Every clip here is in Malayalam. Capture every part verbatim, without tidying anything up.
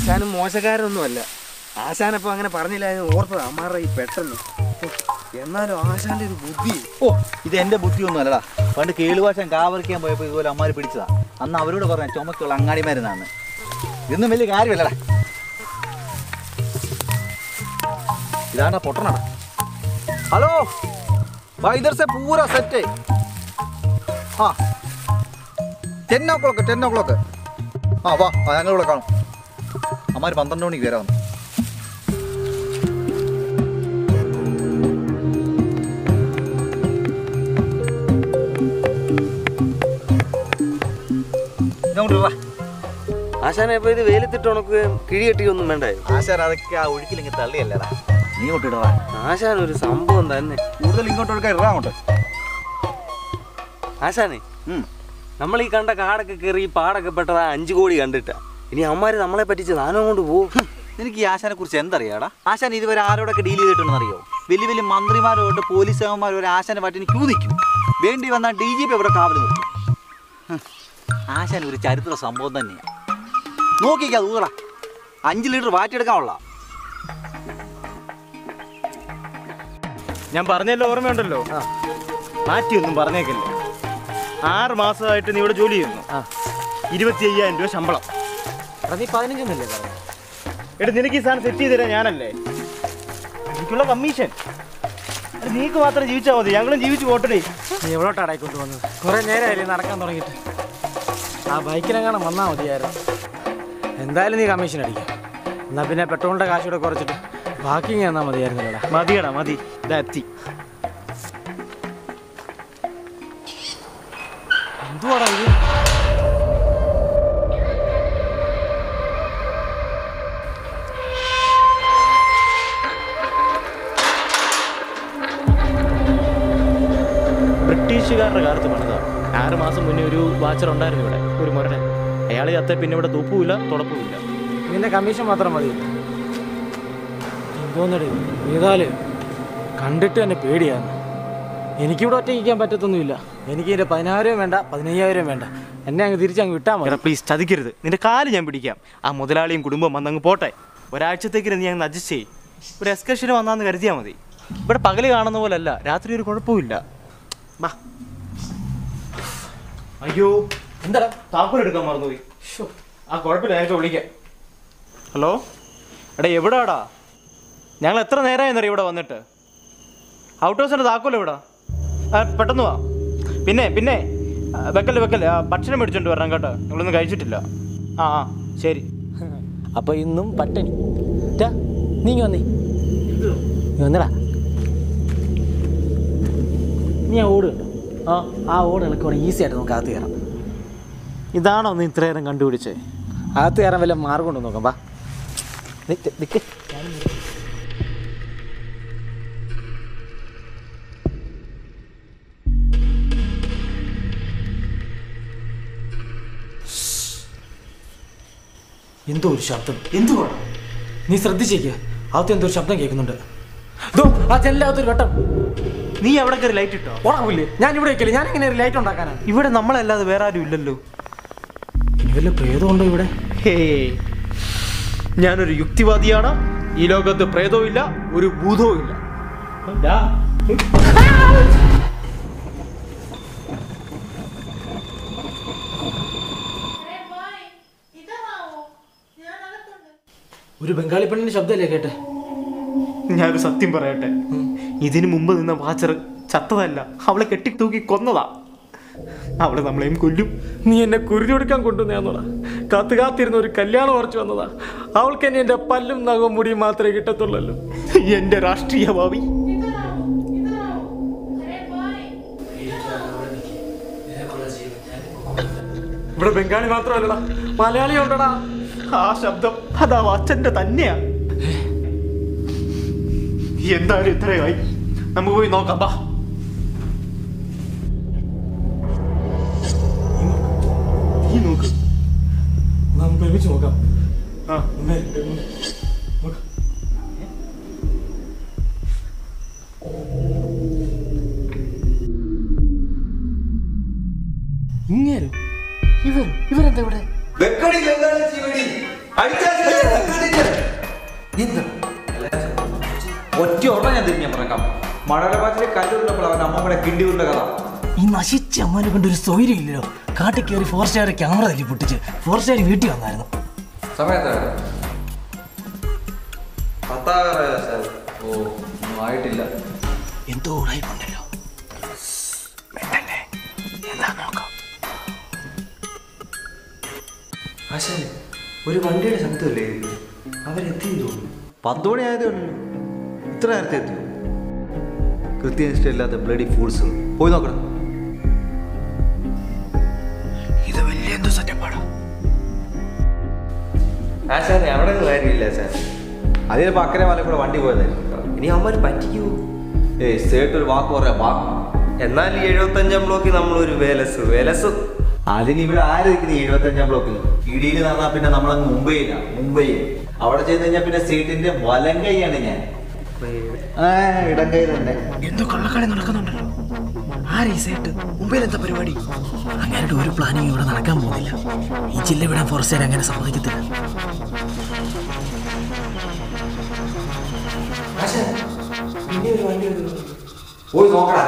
ആശാനും മോശക്കാരൊന്നുമല്ല. ആശാനപ്പോൾ അങ്ങനെ പറഞ്ഞില്ലായിരുന്നു ഓർത്തത് അമ്മാരുടെ ഈ പെട്ടെന്ന്. എന്നാലും ആശാന്റെ ഒരു ബുദ്ധി. ഓ ഇത് എന്റെ ബുദ്ധിയൊന്നും അല്ലടാ. പണ്ട് കേളുവാശാൻ കാവറിക്കാൻ പോയപ്പോൾ ഇതുപോലെ അമ്മാര് പിടിച്ചതാ. അന്ന് അവരോട് പറഞ്ഞ ചുമക്കുള്ള അങ്ങാടിമാരുന്നാണ്. ഇതൊന്നും വലിയ കാര്യമല്ലടാ. ഇതാണ്ടാ പൊട്ടണടാ. ഹലോ ഇधർ से पूरा सेट है. हाँ ten o'clock ten o'clock. ആ വാ ഞങ്ങളിവിടെ കാണും. അമ്മാര് പന്ത്രണ്ട് മണിക്ക് വരാം. ആശാനെ ഇപ്പൊ ഇത് വെയിലത്തിട്ട് ഉണക്ക് കിഴി കെട്ടിയൊന്നും വേണ്ടേ? ആശാൻ അതൊക്കെ ആ ഒഴുക്കിലിങ്ങ് തള്ളിയല്ലടാ. നീ കൊട്ടിടവാ. ആശാൻ ഒരു സംഭവം തന്നെ. കൂടുതൽ ഇങ്ങോട്ട് ഒഴുക്കാൻ ഇടാ അങ്ങോട്ട്. ആശാനെ നമ്മൾ ഈ കണ്ട കാടൊക്കെ കയറി ഈ പാടൊക്കെ പെട്ടതാ അഞ്ചു കോടി കണ്ടിട്ടാ. ഇനി അമ്മാര് നമ്മളെ പറ്റിച്ച് നാനം കൊണ്ട് പോകും. എനിക്ക് ഈ ആശാനെ കുറിച്ച് എന്തറിയാടാ? ആശാൻ ഇതുവരെ ആരോടൊക്കെ ഡീൽ ചെയ്തിട്ടുണ്ടെന്നറിയോ? വലിയ വലിയ മന്ത്രിമാരോട്ട് പോലീസുകാരന്മാരും ഒരു ആശാനെ പറ്റി ക്യൂ നിൽക്കും. വേണ്ടി വന്നാൽ ഡി ജി പി അവിടെ കാവൽ നിർത്തും. ആശാൻ ഒരു ചരിത്ര സംഭവം തന്നെയാണ്. നോക്കിക്കാ തൂകളാ. അഞ്ച് ലിറ്റർ വാറ്റിയെടുക്കാനുള്ള. ഞാൻ പറഞ്ഞല്ലോ, ഓർമ്മയുണ്ടല്ലോ. മാറ്റിയൊന്നും പറഞ്ഞേക്കല്ലേ. ആറ് മാസമായിട്ട് നീ ഇവിടെ ജോലി ചെയ്യുന്നു. ഇരുപത്തി അയ്യായിരം രൂപ ശമ്പളം. നീ പതിനഞ്ചൊന്നല്ലേ പറഞ്ഞു? എടാ നിനക്ക് ഈ സാധനം സെറ്റ് ചെയ്ത് തരാം ഞാനല്ലേ. എനിക്കുള്ള കമ്മീഷൻ. നീക്ക് മാത്രം ജീവിച്ചാൽ മതി, ഞങ്ങളും ജീവിച്ചു പോട്ടേ. നീ എവിടോട്ടാടായി കൊണ്ടുവന്നത്? കുറേ നേരമായില്ലേ നടക്കാൻ തുടങ്ങിയിട്ട്. ആ ബൈക്കിനെങ്ങാനും വന്നാൽ മതിയായിരുന്നു. എന്തായാലും നീ കമ്മീഷൻ അടിക്കാം. എന്നാൽ പിന്നെ പെട്രോളിൻ്റെ കാശൂടെ കുറച്ചിട്ട് ബാക്കി തന്നാൽ മതിയായിരുന്നല്ലോടാ. മതിയടാ മതി. ഇതാ എത്തി. എന്തുവാടാ ഇത്? ബ്രിട്ടീഷുകാരുടെ കാലത്ത് പണിതാണ്. ആറ് മാസം മുന്നേ ഒരു വാച്ചർ ഉണ്ടായിരുന്നു ഇവിടെ, ഒരു മുരടൻ. അയാൾ ചത്ത പിന്നെ ഇവിടെ തൂപ്പുമില്ല തുടപ്പുമില്ല. നിന്റെ കമ്മീഷൻ മാത്രം മതി. എന്തോന്നടി ഏതാല് കണ്ടിട്ട് തന്നെ പേടിയാണ്. എനിക്കിവിടെ ഒറ്റയ്ക്കാൻ പറ്റത്തൊന്നുമില്ല. എനിക്ക് ഇതിൻ്റെ പതിനായിരം വേണ്ട, പതിനയ്യായിരം വേണ്ട. എന്നെ അങ്ങ് തിരിച്ചങ്ങ് വിട്ടാൽ മതി. പ്ലീസ് ചതിക്കരുത്. നിന്റെ കാല് ഞാൻ പിടിക്കാം. ആ മുതലാളിയും കുടുംബം വന്നങ്ങ് പോട്ടെ. ഒരാഴ്ചത്തേക്ക് നീ അങ്ങ് അഡ്ജസ്റ്റ് ചെയ്യും. ഒരു എക്സ്കർഷന് വന്നാന്ന് കരുതിയാൽ മതി. ഇവിടെ പകല് കാണുന്ന പോലെ അല്ല, രാത്രി ഒരു കുഴപ്പമില്ല. വാ. അയ്യോ എന്താടാ താക്കോൽ എടുക്കാൻ മറന്നുപോയി. ആ കുഴപ്പമില്ല, ഞാനിപ്പോൾ വിളിക്കാം. ഹലോ എടാ എവിടാടാ? ഞങ്ങൾ എത്ര നേരമായെന്നറിയാം ഇവിടെ വന്നിട്ട്. ഔട്ട് ഹൗസിൻ്റെ താക്കോൽ എവിടാ? ആ പെട്ടെന്ന് വാ. പിന്നെ പിന്നെ വെക്കല്ലേ വെക്കല്ലേ ആ ഭക്ഷണം മേടിച്ചോണ്ട് വരണം കേട്ടോ. നിങ്ങളൊന്നും കഴിച്ചിട്ടില്ല. ആ ആ ശരി. അപ്പോൾ ഇന്നും പട്ടിണി. നീ വന്നേ, നീ വന്നടാ. നീ ആ ഓട് കണ്ടോ? ആ ആ ഓട് ഇളക്കുവാണെങ്കിൽ ഈസി ആയിട്ട് നമുക്ക് അകത്ത് കയറാം. ഇതാണോ നീ ഇത്രയേരം കണ്ടുപിടിച്ചേ? അകത്ത് കയറാൻ വല്ല മാർഗം ഉണ്ടോ നോക്കാം. വാ നിക്ക് നിക്ക്. എന്തോ ഒരു ശബ്ദം. എന്തുവാണ്? നീ ശ്രദ്ധിച്ചേക്ക്. അകത്ത് എന്തോ ഒരു ശബ്ദം കേൾക്കുന്നുണ്ട്. ആ ജനലകത്തൊരു വെട്ടം. നീ എവിടെ കയറി ലൈറ്റ് ഇട്ടോ? ഓണാവില്ലേ? ഞാൻ ഇവിടെ വെക്കില്ലേ. ഞാൻ എങ്ങനെ ഒരു ലൈറ്റ് ഉണ്ടാക്കാനാണ്? ഇവിടെ നമ്മളല്ലാതെ വേറെ ആരും ഇല്ലല്ലോ. ഇനി വല്ല പ്രേതമുണ്ടോ ഇവിടെ? ഹേ ഞാനൊരു യുക്തിവാദിയാണ്. ഈ ലോകത്ത് പ്രേതവും ഇല്ല, ഒരു ഭൂതവും ഇല്ല. ഒരു ബംഗാളി പെണ്ണിന്റെ ശബ്ദമല്ലേ കേട്ടെ? ഞാനൊരു സത്യം പറയട്ടെ. ഇതിനു മുമ്പ് നിന്ന വാച്ചർ ചത്തതല്ല, അവളെ കെട്ടിത്തൂക്കി കൊന്നതാ. അവളെ നമ്മളെയും കൊല്ലും. നീ എന്നെ കുരുതി കൊടുക്കാൻ കൊണ്ടുവന്നതാ. കാത്തു കാത്തിരുന്ന ഒരു കല്യാണം ഉറച്ചു വന്നതാ. അവൾക്ക് എന്നെ എന്റെ പല്ലും നഖവും മുടിയും മാത്രമേ കിട്ടത്തുള്ളല്ലോ. എന്റെ രാഷ്ട്രീയ ഭാവി. ഇവിടെ ബംഗാളി മാത്രമല്ലടാ, മലയാളി ഉണ്ടടാ. ആ ശബ്ദം അതാ അച്ഛന്റെ തന്നെയാ. എന്തായാലും ഇത്രയായി, നമുക്ക് പോയി നോക്കാം. ബാ. ഈ നോക്ക്, നമുക്ക് ഒരുമിച്ച് നോക്കാം. ആ ഇങ്ങനെ ഇവർ ഇവരെന്താ ഇവിടെ? ഒറ്റ ഓർമ്മ ഞാൻ തിരിഞ്ഞ പറഞ്ഞേക്കാം. മണലപാച്ചിലെ കല്ലുള്ളപ്പോൾ അവൻ അമ്മമ്മയുടെ കിണ്ടി കൊണ്ട കഥ. ഈ നശിച്ച അമ്മാനെ കൊണ്ട് ഒരു സൗകര്യം ഇല്ലല്ലോ. കാട്ടിൽ കയറി ഫോറസ്റ്റുകാരെ ക്യാമറ തല്ലി പൊട്ടിച്ച് ഫോറസ്റ്റുകാർ വീട്ടിൽ വന്നായിരുന്നു. സമയത്താണ് ഓ ഒന്നും ആയിട്ടില്ല. എന്തോ ഉടായിപ്പുണ്ടല്ലോ. എന്താ നോക്കാം. ആശാനെ ഒരു വണ്ടിയുടെ ശബ്ദമല്ലേ അവരെത്തിയെന്ന് തോന്നുന്നു. പത്ത് മണി ആയതേ ഉള്ളൂ. ഇത്ര നേരത്തെ എത്തിയോ? കൃത്യനിഷ്ഠയില്ലാത്ത ബ്ലഡി ഫൂൾസ്. പോയി നോക്കണം. ഇത് വലിയ എന്തോ സത്യപ്പാടാ. ആശാനെ അവിടെ ഒന്നും കാര്യമില്ല ആശാനെ. അതിന് പക്കരെ മല കൂടെ വണ്ടി പോയതായിരുന്നു. ഇനി അവന്മാർ പറ്റിക്കൂ. ഏയ് സേട്ട് ഒരു വാക്ക് പറയാ വാക്ക്. എന്നാൽ ഈ എഴുപത്തഞ്ചാം ബ്ലോക്കിൽ നമ്മളൊരു വേലസ് വേലസ് അതിന് ഇവിടെ ആര് നിൽക്കുന്നത്? എഴുപത്തഞ്ചാം ബ്ലോക്കിൽ ഇടിയിൽ നടന്നാൽ പിന്നെ നമ്മളങ്ങ് മുംബൈയിലാ. മുംബൈ അവിടെ ചെയ്ത് കഴിഞ്ഞാൽ പിന്നെ സീറ്റിന്റെ വലം കൈയാണ് ഞാൻ. ആ ഇടം കൈ തന്നെ. എന്തോ കള്ളക്കളി നടക്കുന്നുണ്ടല്ലോ. ആരീ സേട്ട് മുംബൈയിൽ എന്താ പരിപാടി? അങ്ങനെ ഒരു പ്ലാനിങ് ഇവിടെ നടക്കാൻ പോകുന്നില്ല. ഈ ജില്ല വിടാൻ ഫോറസ്റ്റുകാർ അങ്ങനെ സമ്മതിക്കത്തില്ല. പോയി നോക്കടാ.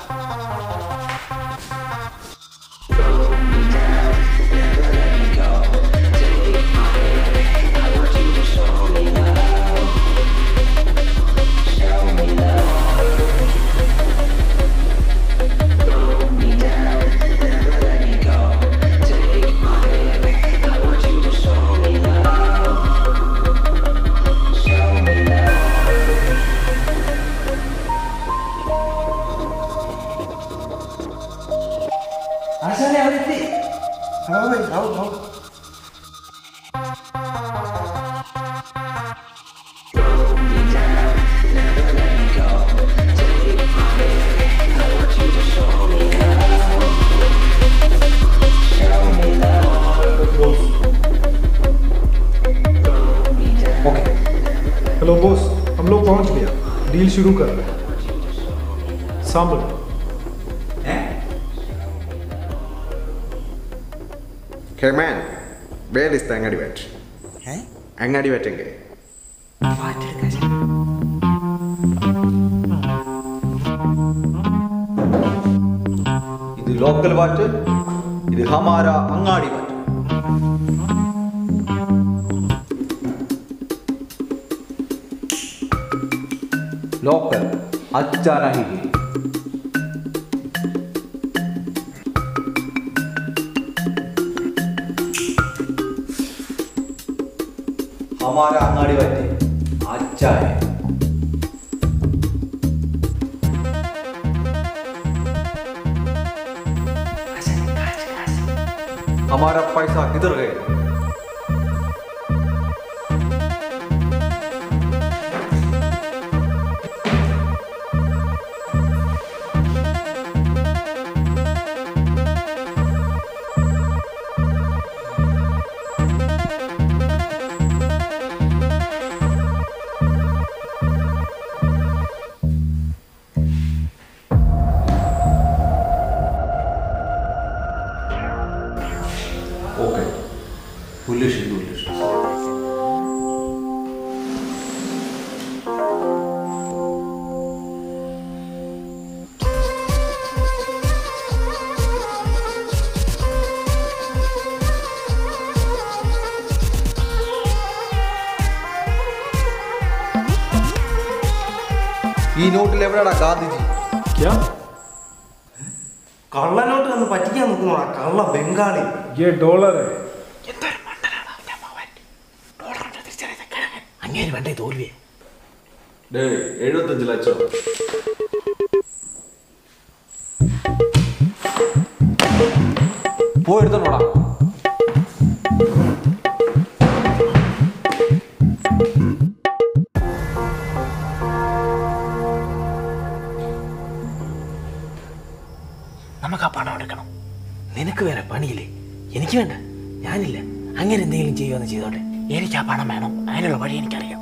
हेलो बॉस, हम लोग पहुंच गया. डील शुरू कर रहे हैं. Sambar. Hey man, where is the Angadi vet? Eh? Angadi vet എങ്കെ? ഇത് ലോക്കൽ വാറ്റ്, ഇത് ഹമാര അങ്ങാടി വാറ്റ്. लोकल अच्छा नहीं है. हमारा अंगाड़ी वाले अच्छा है. हमारा पैसा किधर गया? ओके बुलिश बुलिश ഈ നോട്ടിൽ എവിടെയാടാ ഗാന്ധിജി? കള്ളനോട്ട് ഒന്ന് പറ്റിക്കാൻ നോക്കുന്നോടാ കള്ള ബംഗാളി. ये डॉलर है. അങ്ങനെ വേണ്ടേ തോൽവിയെ. എഴുപത്തഞ്ച് ലക്ഷം. പോയെടുത്തോടാ. നമുക്ക് ആ പണം എടുക്കണം. നിനക്ക് വേറെ പണിയില്ലേ? എനിക്ക് വേണ്ട. ഞാനില്ല. അങ്ങനെ എന്തെങ്കിലും ചെയ്യുമെന്ന് ചെയ്തോട്ടെ. എനിക്ക് ആ പണം വേണം. അതിനുള്ള വഴി എനിക്കറിയാം.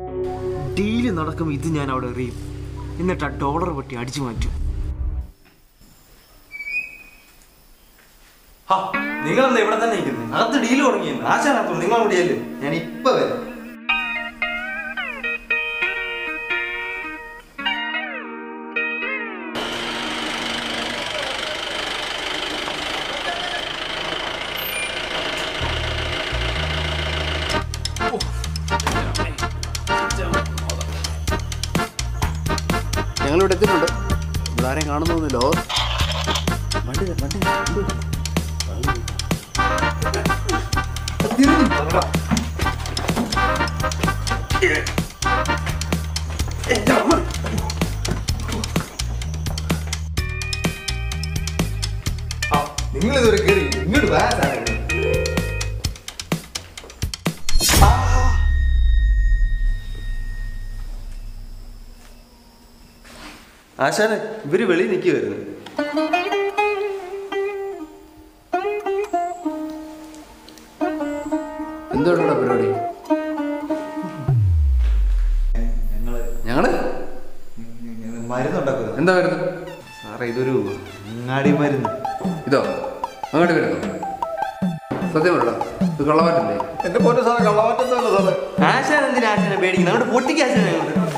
ഡീല് നടക്കും. ഇത് ഞാൻ അവിടെ എറിയും. എന്നിട്ട് ആ ഡോളർ വെട്ടി അടിച്ചു മാറ്റും. നിങ്ങളെന്താ ഇവിടെ തന്നെ നിൽക്കുന്നത്? അകത്ത് ഡീല് തുടങ്ങിയിരുന്നു. ആശാനകത്തു നിങ്ങൾ കൂടിയല്ലേ? ഞാൻ ഇപ്പൊ വരാം. ഞങ്ങളിവിടെ എത്തിയിട്ടുണ്ട്. ഇവിടെ ആരെയും കാണുന്നൊന്നുമില്ലോ. വണ്ടി വണ്ടി നിങ്ങൾ ഇതുവരെ കയറി ഇങ്ങോട്ട് വാ. ആശാനെ ഇവര് വെളിയിൽ നിൽക്കുവായിരുന്നു. എന്തുകൊണ്ടാ പരിപാടി? ഞങ്ങള് മരുന്നുണ്ടാക്കുന്നത്. എന്താ മരുന്ന്? സാറേ ഇതൊരു അങ്ങാടി മരുന്ന്. ഇതോ അങ്ങോട്ട് വരുന്നു? സത്യം പറയടാ, ഇത് കള്ളമാറ്റല്ലേ? എന്റെ പോലെ സാറേ കള്ളമാറ്റത്തല്ല സാറേ. ആശാൻ എന്തിനാ ആശാനെ പേടിക്കുന്നത്? അങ്ങോട്ട് പൊട്ടിക്ക് ആശാനെ.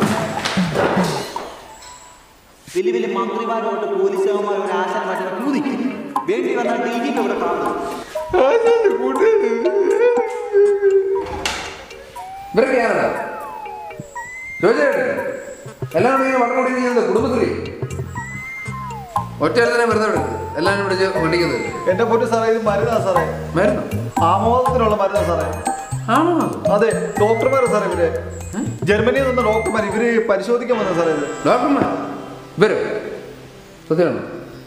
വലിയ വലിയ മന്ത്രിമാരോട്ട് പോലീസുകാരന്മാർ ഒരു ആശാൻ മാറ്റി ചോദിക്കും. വേണ്ടി വന്നാൽ ഡി ജി പി ഇവിടെ കാണും. ഇവരൊക്കെ ഞാനടാ ചോദിച്ചേ. എല്ലാവരും ഇങ്ങനെ വട്ടം ഓടി ചെയ്യുന്നത് കുടുംബശ്രീ ഒറ്റ തന്നെ വെറുതെ എടുക്കും. എല്ലാവരും വിളിച്ച് ഓടിക്കുന്നത്. എന്റെ പോലെ സാറേ ഇത് മരുന്നാ സാറേ. മരുന്ന് ആമോദത്തിനുള്ള മരുന്നാ സാറേ. ആണോ? അതെ, ഡോക്ടർമാരാ സാറേ ഇവര്. ജർമ്മനിയിൽ നിന്ന് ഡോക്ടർമാർ ഇവര് പരിശോധിക്കാൻ വന്ന സാറേ. ഇത് ഡോക്ടർമാർ ഇവര് സത്യമാണോ?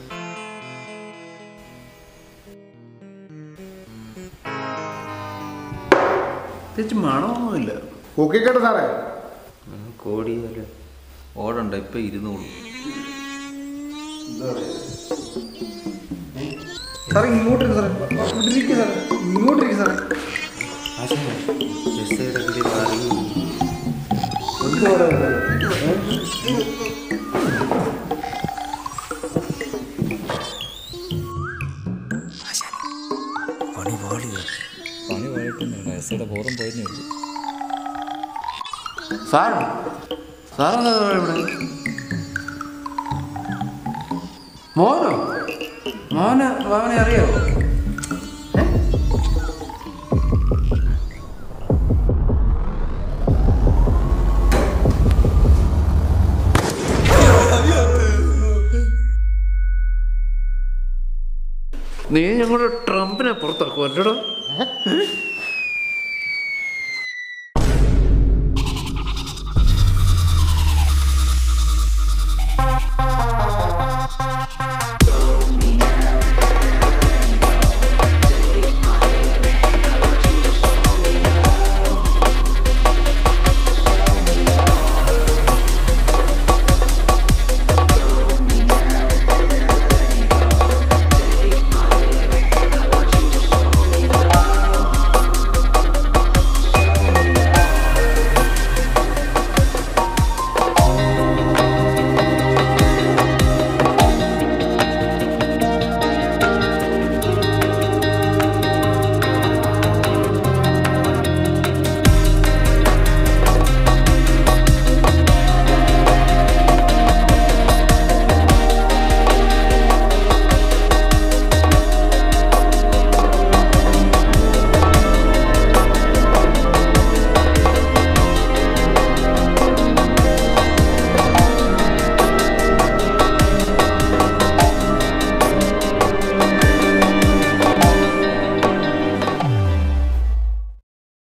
തിരിച്ച് മണമൊന്നുമില്ല. പൊക്കിക്കട്ടെ സാറേ. കോടിയല്ലേ ഓടണ്ട, ഇപ്പൊ ഇരുന്നോളൂ സാറേ. ഇങ്ങോട്ടിരിക്കും സാറേ, ഇങ്ങോട്ടിരിക്കും സാറേ, ഇങ്ങോട്ടിരിക്കും സാറേ. പണി പോയിട്ടൊന്നുമില്ല, എസ് ഐയുടെ ബോധം പോയെന്നേ ഉള്ളൂ. സാറോ സാറെന്താ ഇവിടെ? മോനോ? മോന് മോനെ അറിയാമോ? നീ ഞങ്ങളുടെ ട്രംപിനെ പുറത്താക്കുമല്ലോടാ?